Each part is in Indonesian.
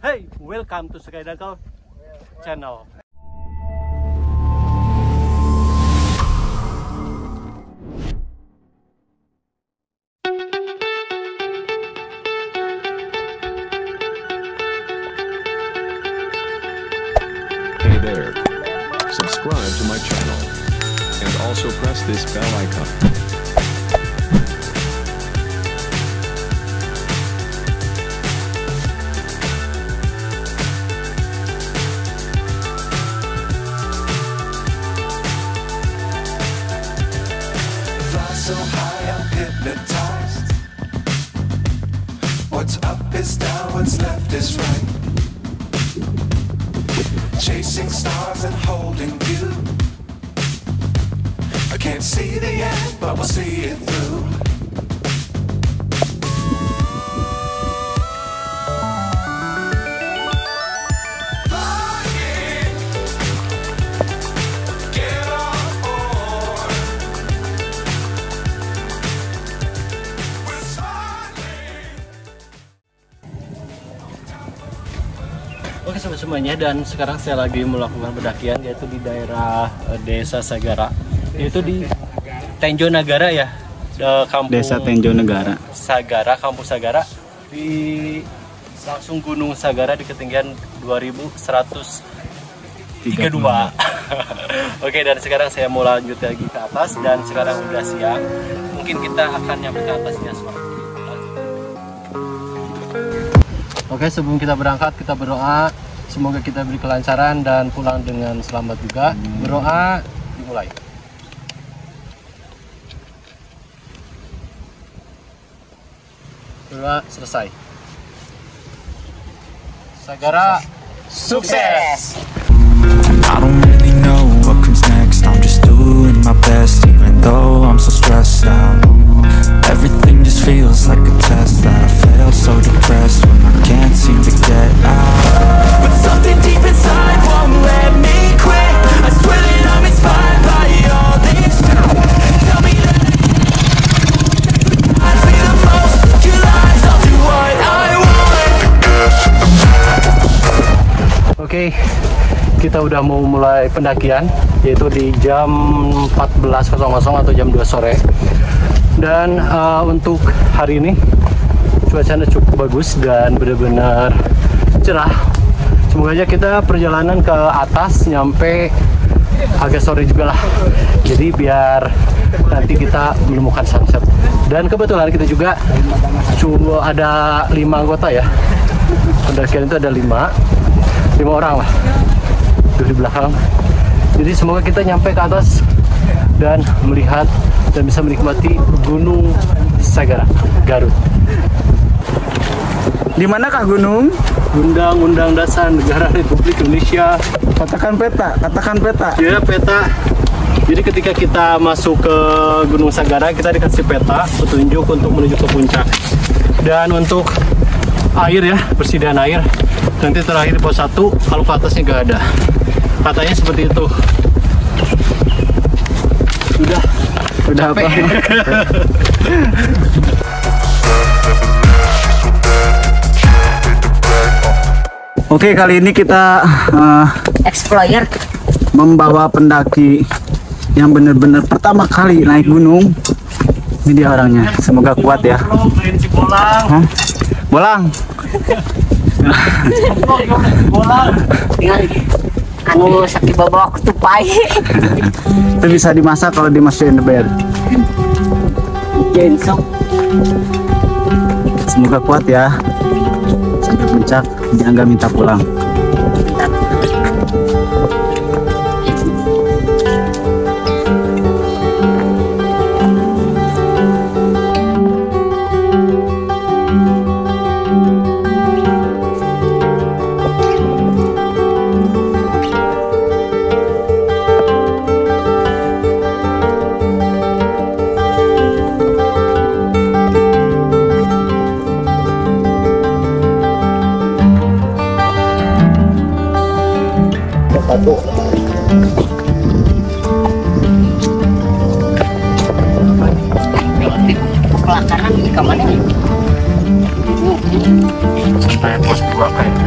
Hey, welcome to Skydagal channel. Hey there. Subscribe to my channel. And also press this bell icon. So high, I'm hypnotized. What's up is down, what's left is right. Chasing stars and holding you. I can't see the end, but we'll see it through. Oke sobat semuanya, dan sekarang saya lagi melakukan pendakian yaitu di daerah Desa Sagara, yaitu di Tenjo Nagara ya, kampung Desa Tenjo Negara. Sagara, kampung Sagara di langsung Gunung Sagara di ketinggian 2132. Oke, dan sekarang saya mau lanjut lagi ke atas dan sekarang udah siang. Mungkin kita akan nyampe ke atasnya sore. Oke, sebelum kita berangkat kita berdoa semoga kita beri kelancaran dan pulang dengan selamat juga. Berdoa dimulai. Berdoa selesai. Sagara sukses. I don't really know what comes next. I'm just doing my best, even though I'm so stressed out. Everything just feels like a test that I failed, so depressed when I can't seem to get out. But something deep inside won't let me quit. I swear that I'm inspired by all this. Tell me that I be the most. You lies, I'll do what I want. Oke, kita udah mau mulai pendakian yaitu di jam 14.00 atau jam 2 sore. Dan untuk hari ini cuacanya cukup bagus dan benar-benar cerah. Semoga aja kita perjalanan ke atas nyampe agak sore juga lah. Jadi biar nanti kita menemukan sunset. Dan kebetulan kita juga ada 5 anggota ya. Pendakian itu ada 5 orang lah. Tuh di belakang. Jadi semoga kita nyampe ke atas dan melihat dan bisa menikmati Gunung Sagara, Garut. Di manakah gunung? Undang-Undang Dasar Negara Republik Indonesia. Katakan peta, katakan peta. Ya, peta. Jadi ketika kita masuk ke Gunung Sagara, kita dikasih peta petunjuk untuk menuju ke puncak. Dan untuk air ya, persediaan air. Nanti terakhir di pos 1, kalau ke atasnya nggak ada. Katanya seperti itu. Udah apa? Oke, kali ini kita Explorer membawa pendaki yang benar-benar pertama kali naik gunung. Ini dia orangnya, semoga kuat ya. Hah? Bolang. anu sakit babak tupai. Itu bisa dimasak kalau dimasukin ember. Jensok. Semoga kuat ya. Sampai puncak, jangan minta pulang. Kayak pos 2 kayaknya.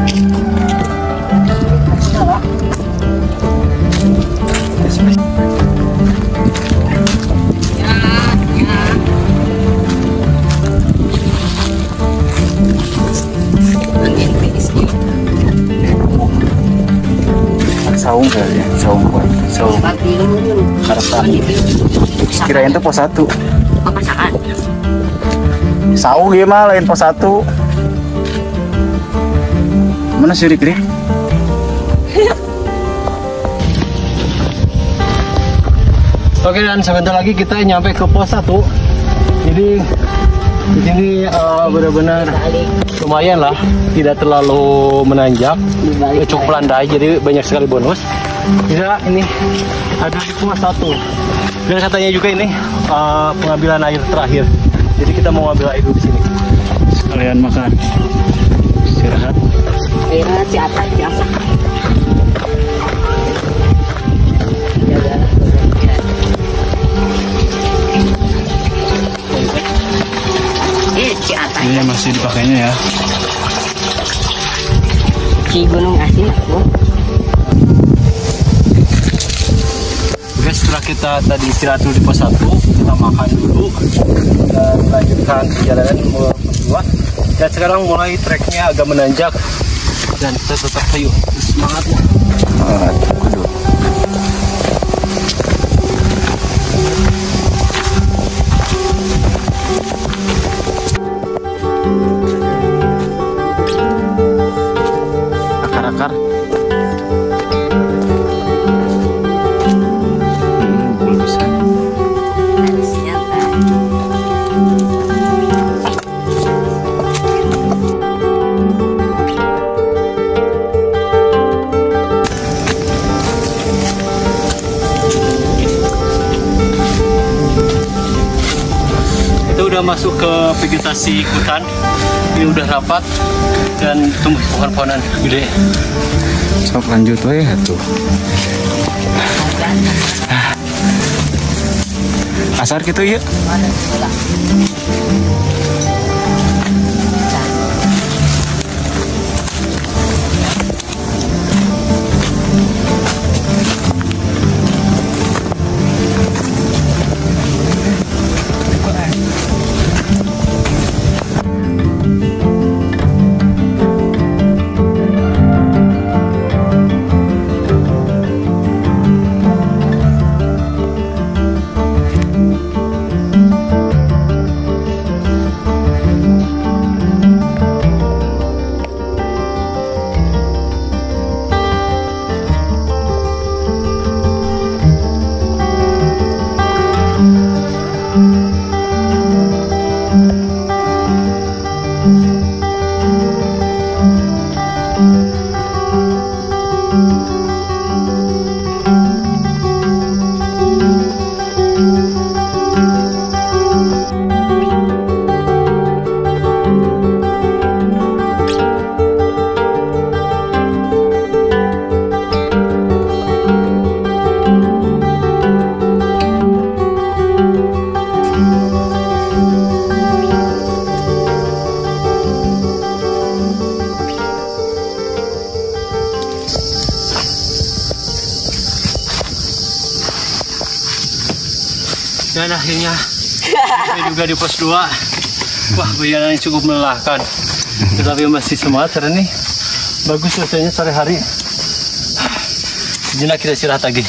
Saung kayaknya, saung buat saung harapan. Kirain tuh pos 1. Apa saat? Saung ya mah lain pos 1. Mana sih Rik? Oke, dan sebentar lagi kita nyampe ke pos 1. Jadi di sini benar-benar lumayan lah, tidak terlalu menanjak, cukup landai, jadi banyak sekali bonus. Tidak, ini ada di pos 1. Dan katanya juga ini pengambilan air terakhir. Jadi kita mau ambil air di sini. Sekalian makan, istirahat. Airnya di atas biasa. Di atas. Ini masih dipakainya ya. Di gunung asin aku. Oke, setelah kita tadi istirahat dulu di pos 1, kita makan dulu dan lanjutkan perjalanan ke pos 2. Dan sekarang mulai treknya agak menanjak dan kita tetap ayo semangat ya. Aduh. Akar-akar. Belum bisa. Kita udah masuk ke vegetasi hutan. Ini udah rapat dan tumbuh pohon-pohonan gede. Sok lanjut we tuh. Asar gitu ya. Dan akhirnya sampai juga di pos 2. Wah, perjalanan cukup melelahkan, tetapi masih semangat karena ini bagus suasananya sore hari. Sejenak kita istirahat lagi.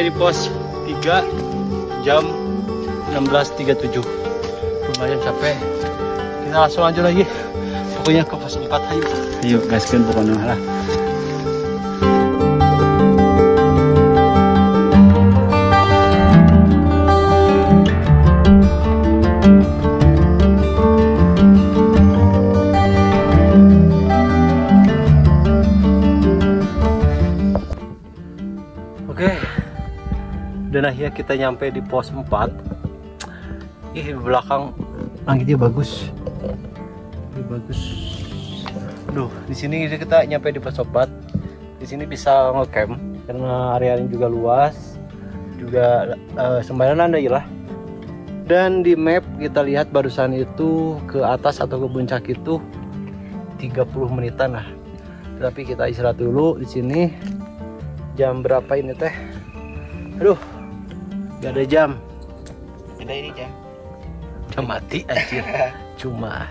nyampe di pos 3 jam 16.37. Lumayan capek. Kita langsung lanjut lagi. Pokoknya ke pos 4 ayo. Ayo gaskeun pokoknya lah. Dan akhirnya kita nyampe di pos 4. Ih, di belakang langitnya bagus. Ini bagus. Duh, di sini kita nyampe di pos 4. Di sini bisa ngecamp karena areanya juga luas. Juga sembarangan ada lah. Dan di map kita lihat barusan itu ke atas atau ke puncak itu 30 menitan lah. Tapi kita istirahat dulu di sini. Jam berapa ini teh? Aduh, gak ada jam. Ada ini jam. Jam mati anjir. Cuma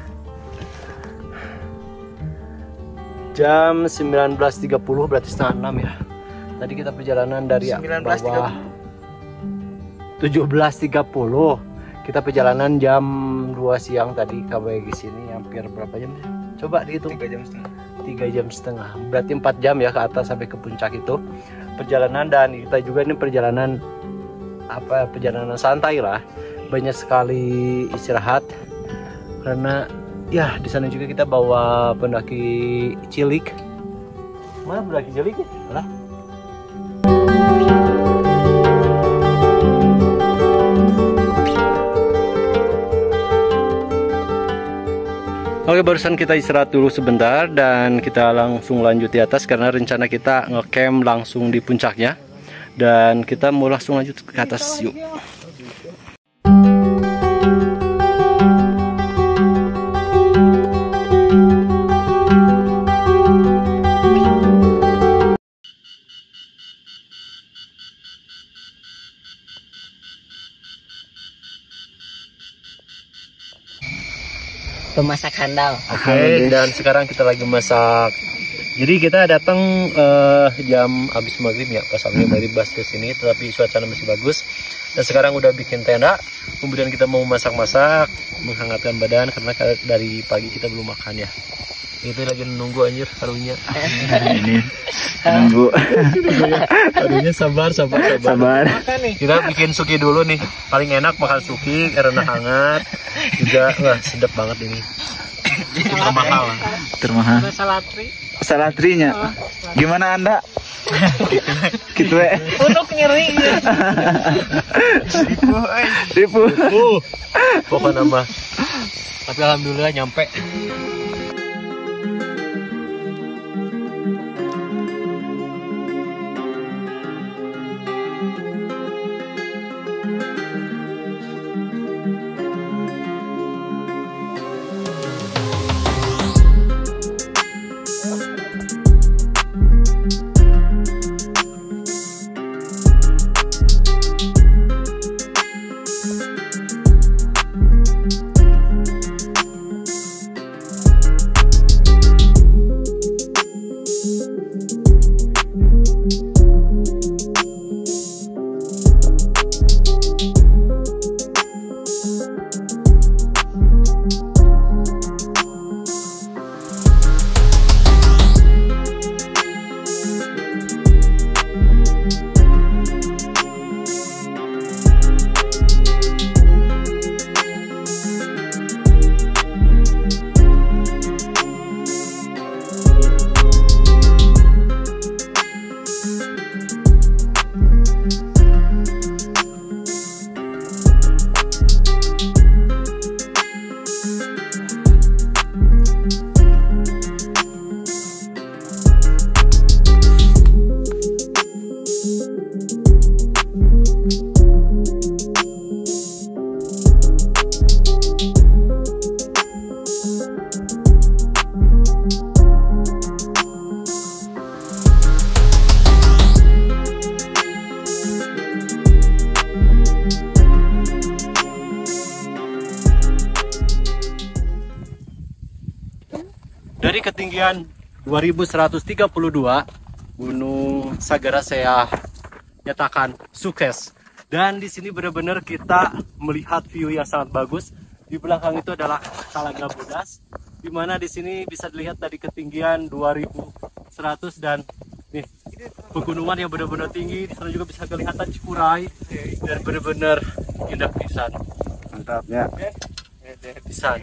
jam 19.30 berarti setengah 6 ya. Tadi kita perjalanan dari bawah 17.30. Kita perjalanan jam 2 siang tadi KBG ke sini hampir berapa jam? Coba dihitung. 3 jam setengah. 3 jam setengah. Berarti 4 jam ya ke atas sampai ke puncak itu. Perjalanan, dan kita juga ini perjalanan perjalanan santai lah, banyak sekali istirahat karena ya di sana juga kita bawa pendaki cilik. Mana pendaki cilik ya? Lah. Oke, barusan kita istirahat dulu sebentar dan kita langsung lanjut di atas karena rencana kita ngecamp langsung di puncaknya. Dan kita mau langsung lanjut ke atas, yuk. Pemasak handal. Oke, dan sekarang kita lagi masak. Jadi kita datang jam habis maghrib ya, pasalnya dari bus ke sini, tetapi cuaca masih bagus. Dan sekarang udah bikin tenda, kemudian kita mau masak-masak, menghangatkan badan karena dari pagi kita belum makan ya. Itu lagi nunggu anjir harunya. Ini nunggu. Harunya sabar. Kita bikin suki dulu nih. Paling enak makan suki karena hangat. Juga wah sedap banget ini. Termahal. Termahal. Salatrinya. Gimana Anda? Gitu ya. Untuk nyeri. Tipu. Pokoknya mah. Tapi alhamdulillah nyampe. Dari ketinggian 2132 Gunung Sagara saya nyatakan sukses. Dan di sini benar-benar kita melihat view yang sangat bagus. Di belakang itu adalah Talaga Bodas, di mana di sini bisa dilihat dari ketinggian 2100 dan nih pegunungan yang benar-benar tinggi. Di sana juga bisa kelihatan Cikuray dan benar-benar indah pisan. Mantap ya. Pisan.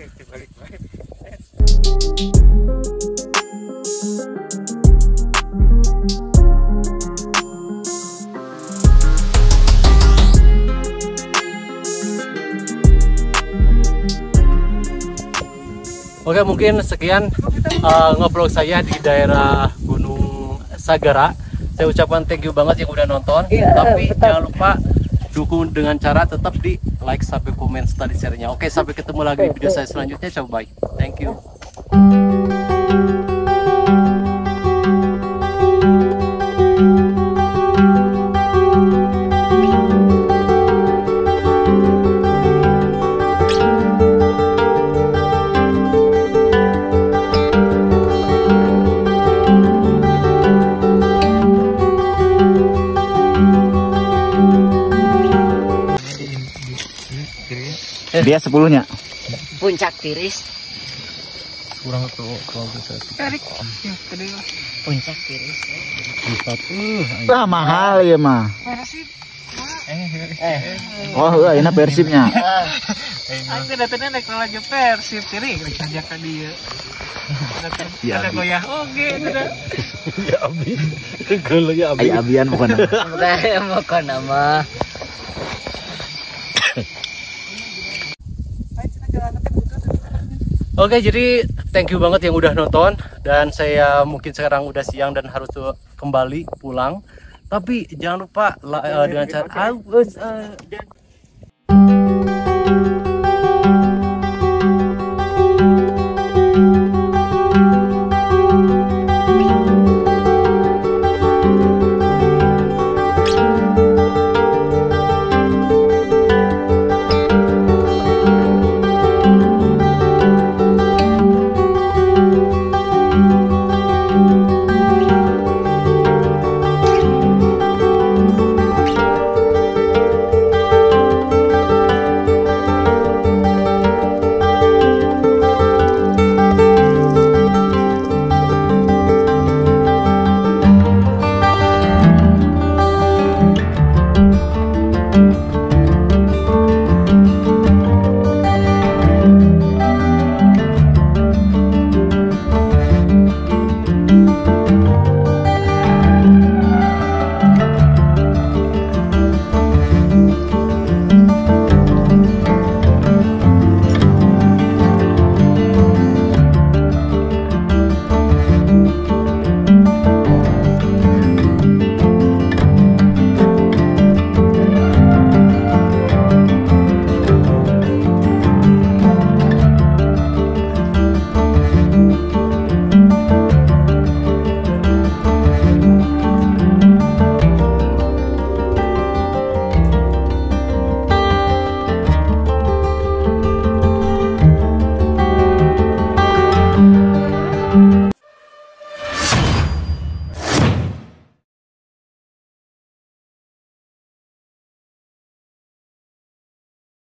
Oke, mungkin sekian nge-vlog saya di daerah Gunung Sagara. Saya ucapkan thank you banget yang udah nonton. Tapi jangan lupa dukung dengan cara tetap di like sampai komen serta di share-nya. Oke, sampai ketemu lagi di video saya selanjutnya. Ciao, bye. Thank you. Dia 10-nya. Puncak tiris. Kurang tuh Puncak tiris. Wah, mahal ya mah. Oh, ini Persibnya. Aku datangnya naik lagi Persib, jadi kerja ke dia. Ada goyah, oke, udah. Ya abi, kalau ya abi. Ay abian bukan. Udah mau ke nama. Oke, jadi thank you banget yang udah nonton. Dan saya mungkin sekarang udah siang dan harus kembali pulang. Tapi jangan lupa dengan cara